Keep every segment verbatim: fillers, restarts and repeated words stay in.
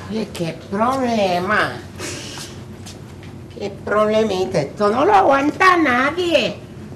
Oye, qué problema. Qué problemita. Esto no lo aguanta nadie.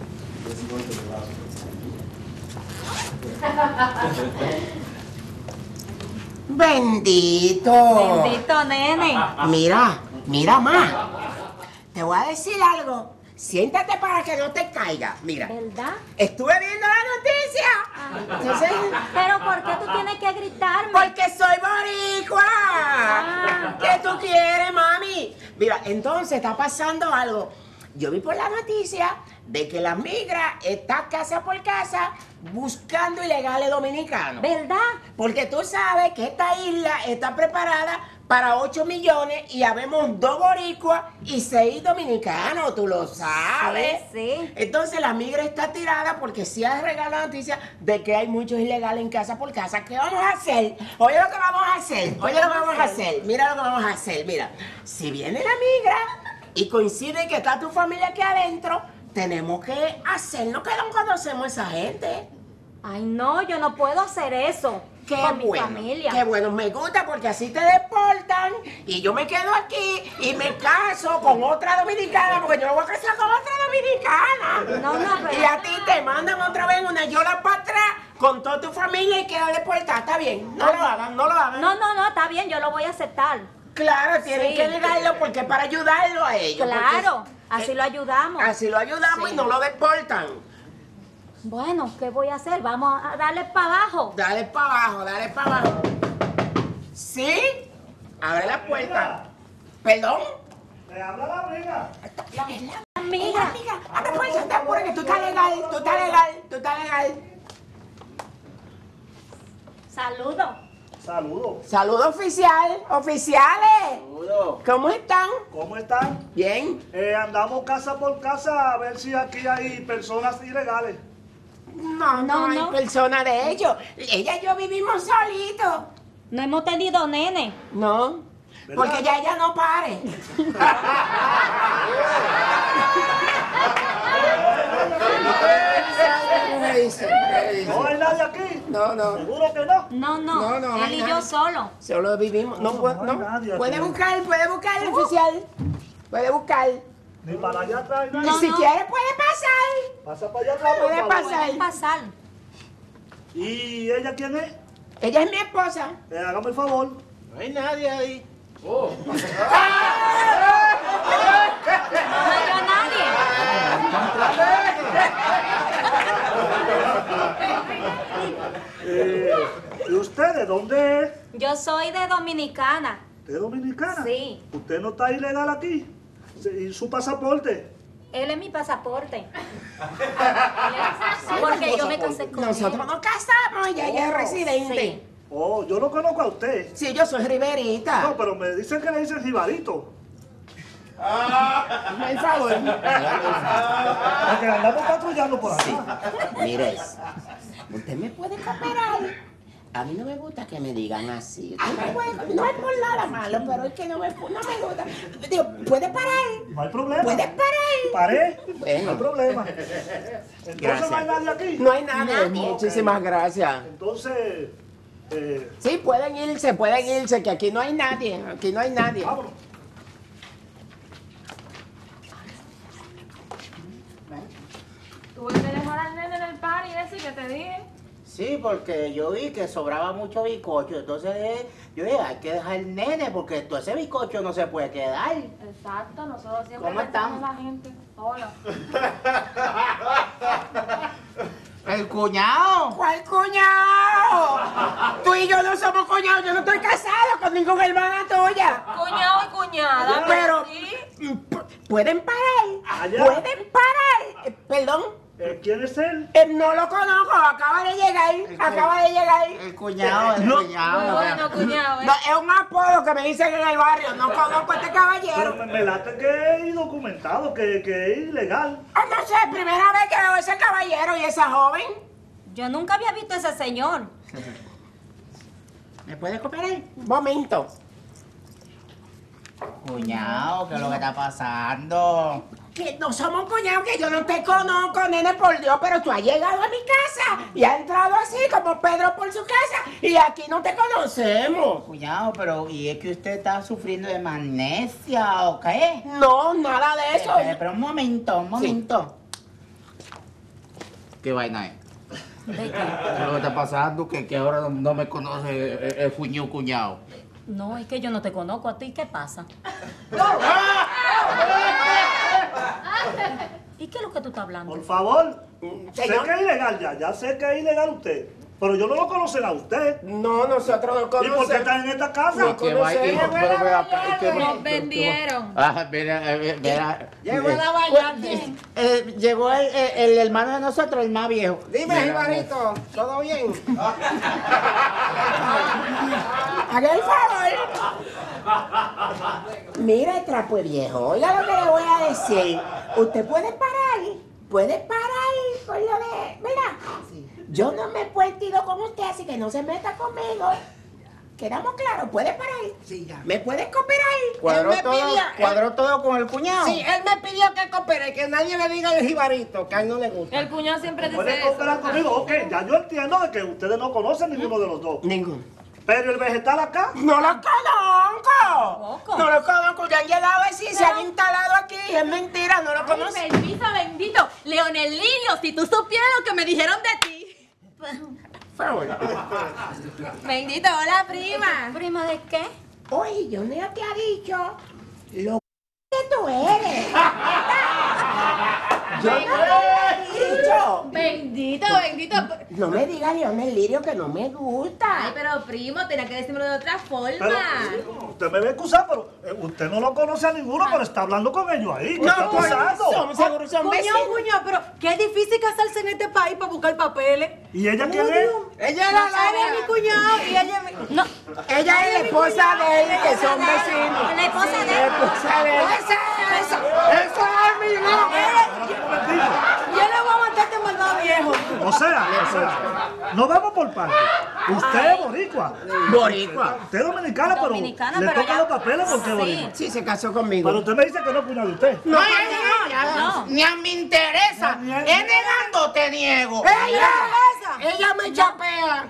Bendito. Bendito, nene. Mira, mira, ma. Te voy a decir algo. Siéntate para que no te caiga. Mira. ¿Verdad? Estuve viendo la noticia. Ah. Entonces, Pero ¿por qué tú tienes que gritarme? porque soy boricua. Ah. ¿Qué tú quieres, mami? Mira, entonces está pasando algo. Yo vi por la noticia de que la migra está casa por casa buscando ilegales dominicanos. ¿Verdad? Porque tú sabes que esta isla está preparada para ocho millones y habemos dos boricuas y seis dominicanos, tú lo sabes. Sí, sí. Entonces la migra está tirada porque sí ha regalado la noticia de que hay muchos ilegales en casa por casa. ¿Qué vamos a hacer? Oye lo que vamos a hacer, oye lo que vamos a hacer, mira lo que vamos a hacer, mira. Si viene la migra y coincide que está tu familia aquí adentro, tenemos que hacernos que no conocemos a esa gente. Ay, no, yo no puedo hacer eso. Qué con mi bueno, familia. qué bueno, me gusta porque así te deportan y yo me quedo aquí y me caso con otra dominicana porque yo me voy a casar con otra dominicana. No, no, pero... Y a ti te mandan otra vez una yola para atrás con toda tu familia y queda deportada, ¿está bien? No lo hagan, no lo hagan. No, no, no, está bien, yo lo voy a aceptar. Claro, tienen Sí. que negarlo porque es para ayudarlo a ellos. Claro, porque- así eh, lo ayudamos. Así lo ayudamos Sí. y no lo deportan. Bueno, ¿qué voy a hacer? Vamos a darle para abajo. Dale para abajo, dale para abajo. ¿Sí? Abre la puerta. ¿Perdón? ¿Me habla la amiga? La, es la Amiga. amiga. Abre puerta, no te apures que tú estás legal, tú estás legal, tú estás legal. Saludos. Saludos. Saludos oficial, oficiales. Saludos. ¿Cómo están? ¿Cómo están? Bien. Eh, andamos casa por casa a ver si aquí hay personas ilegales. No, no, No, hay no. persona de ellos. Ella y yo vivimos solitos. No hemos tenido nene. No, ¿Verdad? porque ya ella no pare. ¿Qué dice? ¿Qué dice? ¿No hay nadie aquí? No, no. ¿Seguro que no? No, no. No, no, Él hay y nadie. yo solo. Solo vivimos. No, No, puede, no hay no. nadie Puede aquí. buscar, puede buscar, oficial. Puede buscar. Ni para allá atrás hay nadie. No, si no. quiere, puede pasar. Pasa para allá atrás, por Puede favor. pasar. Pueden pasar. ¿Y ella quién es? Ella es mi esposa. Eh, hágame el favor. No hay nadie ahí. No veo a nadie. Eh, ¿Y usted de dónde es? Yo soy de Dominicana. ¿Usted es dominicana? Sí. ¿Usted no está ilegal aquí? ¿Y su pasaporte? Él es mi pasaporte. Él es- Porque yo me casé con Nosotros él. nos casamos y ella es Oh, residente. sí. Oh, yo lo conozco a usted. Sí, yo soy Riverita. No, pero me dicen que le dicen Jibarito. Hazme el favor. Porque andamos patrullando por aquí. Mire, usted me puede cooperar. A mí no me gusta que me digan así. Usted me puede- no es por nada malo, pero es que no me, no me gusta. Digo, ¿puede parar? No hay problema. ¿Puede parar? Paré. Bueno. No hay problema. Entonces Gracias. no hay nadie aquí. No hay nadie. Nadie. Muchísimas gracias. Entonces, eh, Sí, pueden irse, pueden irse, que aquí no hay nadie. Aquí no hay nadie. vámonos. Tuve que dejar al nene en el party ese que te dije. Sí, porque yo vi que sobraba mucho bizcocho. Entonces dije, yo dije, hay que dejar el nene porque todo ese bizcocho no se puede quedar. Exacto, nosotros siempre ¿Cómo pensamos están? en la gente. Hola. El cuñado. ¿Cuál cuñado? Tú y yo no somos cuñados, yo no estoy casado con ninguna hermana tuya. Cuñado y cuñada, Pero, sí. mm, pu- ¿pueden parar? Allá. ¿Pueden parar? Eh, perdón, Eh, ¿Quién es él? eh, no lo conozco, acaba de llegar, acaba de llegar. El cuñado, el No. cuñado. Muy bueno, cuñado. ¿eh? No, es un apodo que me dicen en el barrio, no conozco a este Pero caballero. me, me late que es indocumentado, que, que es ilegal. Ah, no sé, primera vez que veo a ese caballero y esa joven. Yo nunca había visto a ese señor. ¿Me puede cooperar? Un momento. Cuñado, ¿qué es lo que está pasando? Que no somos cuñados, que yo no te conozco, nene, por Dios, pero tú has llegado a mi casa y has entrado así como Pedro por su casa y aquí no te conocemos. Cuñado, pero ¿y es que usted está sufriendo de amnesia o qué? No, nada de eso. Pero, pero un momento, un momento. ¿Qué vaina es? ¿De qué? ¿Qué es lo que está pasando? Que, que ahora no, no me conoce el, el fuñu cuñado. No, es que yo no te conozco a ti. ¿Qué pasa? ¿Y qué es lo que tú estás hablando? Por favor, sé Señor. que es ilegal ya, ya sé que es ilegal usted, pero yo no lo conocen a usted. No, nosotros no ¿Y por qué conocemos. están en esta casa? No ¿Qué vaina? conocemos, Pero, pero, acá, ¿qué- Nos vendieron. Ah, mira, eh, mira. Llegó eh, la variante. eh, llegó el, el- el hermano de nosotros, el más viejo. Dime, Jibarito, ¿todo bien? Haga el favor. Mira, trapo de viejo, oiga lo que le voy a decir. Usted puede parar, puede parar con lo de... Mira, yo no me he puesto con usted, así que no se meta conmigo. ¿Quedamos claros? ¿Puede parar? Sí, ya. ¿Me puede cooperar? Cuadró Él me todo, pidió- cuadró todo con el cuñado. Sí, él me pidió que coopere, que nadie le diga el jibarito, que a él no le gusta. El cuñado siempre dice ¿Puede eso. cooperar conmigo? Ok, ya yo entiendo de que ustedes no conocen ninguno de los dos. Ninguno. Pero el vegetal acá, ¡No los conozco! ¿Tampoco? No los conozco, ya han llegado así, se han instalado aquí, es mentira, no los conozco. Ay, bendito, bendito. Leonel Lirio, si tú supieras lo que me dijeron de ti. Bendito, hola, prima. ¿Prima de qué? Oye, yo no te ha dicho lo que tú eres. Yo no te he dicho. Bendito, bendito. No me digas, Leonel Lirio, que no me gusta. Ay, pero primo, tenía que decírmelo de otra forma. pero usted me va a excusar, pero eh, usted no lo conoce a ninguno, pero está hablando con ellos ahí. ¿Qué está pues, pasando? somos seguros, son Cuñado, vecinos. cuñado, pero qué difícil casarse en este país para buscar papeles. ¿Y ella quién es? Ella era Él es mi cuñado y ella es mi... No, Ella es la esposa de él, que son vecinos. la esposa de La él. esposa de él. Eso, eso es mi nombre. Yo le voy a matar este maldado viejo. O sea, o sea, no vamos por partes. Usted es boricua. Boricua. Usted es dominicana, pero Dominicana, le pero tocan ya- los papeles porque es Sí. boricua. Sí, se casó conmigo. Pero usted me dice que no es cuñado de usted. No, No, no, no, ni a me interesa. Ni a- Es negando, te niego. ¡Ella! ¡Ella me chapea!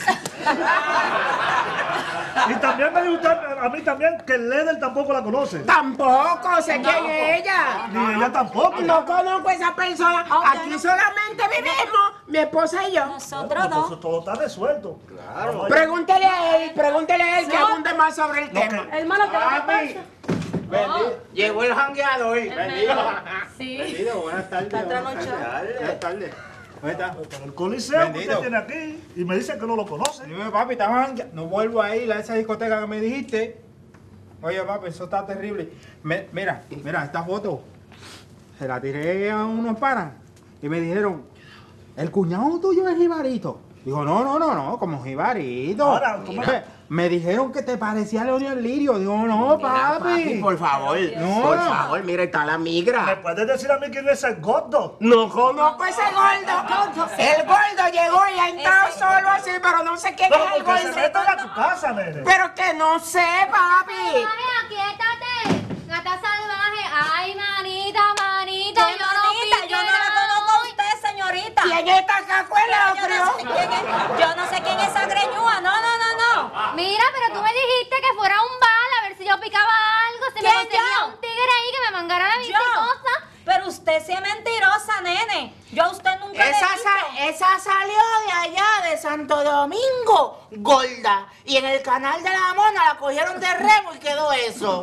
Y también me dijo usted, a mí también, que el Leder tampoco la conoce. Tampoco sé quién es ella. Ni ella tampoco. No conozco a esa persona. Aquí solamente vivimos mi esposa y yo. Nosotros Entonces dos. todo está resuelto. Claro. Pregúntele a él, pregúntele a él que abunde más sobre el tema. Hermano, ¿qué es lo que pasa? Bendito. Llegó el jangueado hoy. Sí. Bendito, buenas tardes. Está Buenas trasnochado. tardes. Buenas tardes. ¿Cómo está? Pero el coliseo que Bendito. usted tiene aquí y me dice que no lo conoce. Dime, papi, estaba jangueando. No vuelvo a ir a esa discoteca que me dijiste. Oye, papi, eso está terrible. Me- mira, mira, esta foto. Se la tiré a unos panas y me dijeron, el cuñado tuyo es Jibarito. Digo, no, no, no, no, como Jibarito. Ahora, ¿cómo? Me, me dijeron que te parecía a Leonel Lirio. Digo, no, Mira, papi. por favor. No. Por favor, mira, está la ¿Me migra. puedes decir a mí quién es el gordo? No conozco ese gordo. El gordo llegó y ha entrado solo así, pero no sé quién Pero es el porque se gordo. meten a tu casa, nene. Pero que no sé, papi. Salvaje, aquíétate. Gata salvaje. Ay, manita, manita. Ay, manita, yo no la conozco a usted, señorita. ¿Quién está acá con el Yo no sé otro? quién es, yo no sé quién es esa greñúa. No, no, no, no. Mira, pero tú me dijiste que fuera un bal a ver si yo picaba algo. Si me ¿Quién, conseguía yo? un tigre ahí que me mangara la Yo. bicicleta. Pero usted sí es mentirosa, nene. Yo a usted nunca le he Esa, visto. sa- esa salió de allá, de Santo Domingo, gorda. Y en el canal de la Mona la cogieron de remo y quedó eso.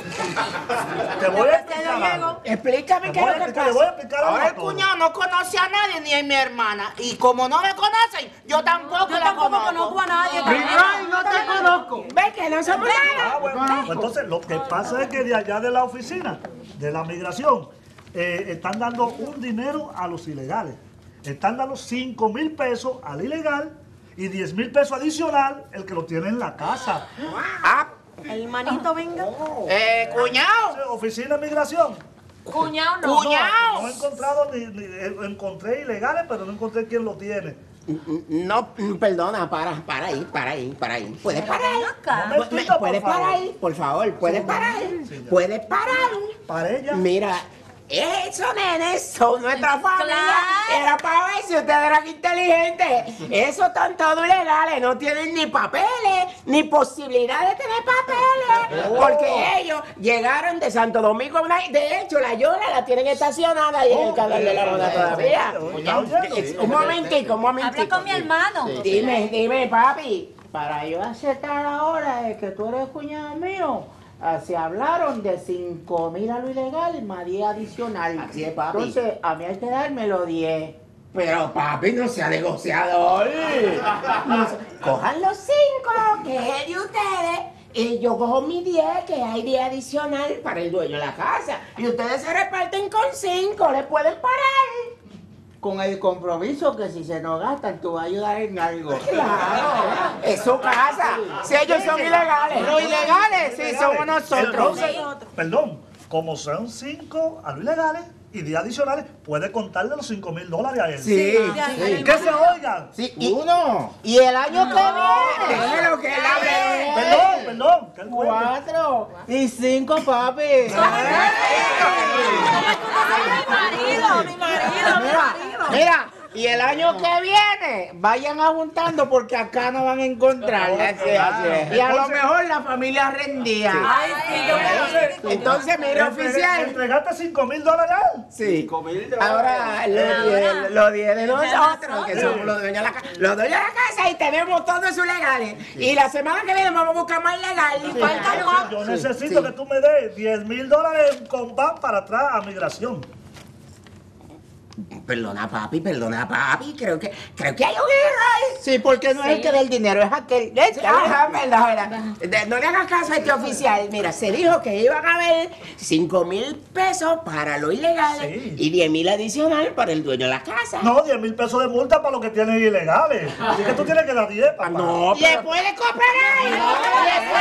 Te voy a explicar algo. Explícame Te qué voy es a lo que explicar, le voy a pasa. explicar algo Ahora a el todos. cuñado no conoce a nadie ni a mi hermana. Y como no me conocen, yo tampoco Yo la tampoco conozco. conozco a nadie. Ay, no te conozco. ¿Ves que no somos nada? Ah, bueno, pues entonces lo que pasa es que de allá de la oficina, de la migración, eh, están dando un dinero a los ilegales. Están dando cinco mil pesos al ilegal y diez mil pesos adicional el que lo tiene en la casa. Ah, Hermanito, venga. eh, cuñado, Entonces, oficina de migración. Cuñado no. No cuñado. he encontrado ni, ni- eh, encontré ilegales, pero no encontré quién lo tiene. No, perdona, para, para ahí, para ahí, para ahí. ¿Puedes parar? Acá. No me Me- explica, por ¿Puedes favor. parar? Por favor, ¿puedes parar? Sí, ya. ¿Puedes parar? Para ella. Mira, Eso, nenes, son nuestra familia. Claro. Era para ver si ustedes eran inteligentes. Eso están todos ilegales. No tienen ni papeles, ni posibilidad de tener papeles. Porque ellos llegaron de Santo Domingo. De hecho, la Yola la tienen estacionada ahí en el canal de la Mona todavía. Un momentico, un momentico. Habla con mi hermano. Dime, dime, papi. Para yo aceptar ahora de que tú eres cuñado mío, ah, se hablaron de cinco mil a lo ilegal más diez adicional. Así es, papi. Entonces, a mí hay que darme los diez. Pero papi, no sea negociador. No sea- Cojan los cinco, que es de ustedes, y yo cojo mi diez, que hay diez adicional para el dueño de la casa. Y ustedes se reparten con cinco, le pueden parar. Con el compromiso que si se nos gastan, tú vas a ayudar en algo. Claro, es su casa. Si ellos son ilegales. Los ilegales, sí, somos nosotros. Entonces, perdón, como son cinco a los ilegales y diez adicionales, puede contarle los cinco mil dólares a él. Sí, sí. Que se oigan. Sí, y, Uno. y el año que viene. déjelo que él hable. Perdón, perdón. Que él cuente. Cuatro y cinco, papi. Mi marido, mi marido, mi Mira, marido. mira, y el año que viene, vayan ajuntando porque acá no van a encontrar. Así es, así es. Y a lo mejor la familia rendía. Ay, sí, yo quiero. Entonces, mire, Entre- oficial. Entregaste cinco mil dólares a él. Sí. Ahora los diez, los diez de nosotros, que somos los dueños de la casa. Los dueños de la casa y tenemos todos esos legales. Y la semana que viene vamos a buscar más legal. Y falta Yo, más. yo necesito que tú me des diez mil dólares con van para atrás a migración. Perdona, papi, perdona, papi. Creo que, creo que hay un error. Sí, porque no es el que da el dinero, es aquel. Es que- Ajá, verdad, verdad. De- No le hagas caso a este oficial. Mira, se dijo que iban a haber cinco mil pesos para los ilegales Sí. y diez mil adicional para el dueño de la casa. No, diez mil pesos de multa para los que tienen ilegales. Así que tú tienes que dar diez, papá. No, Le puede cooperar. Le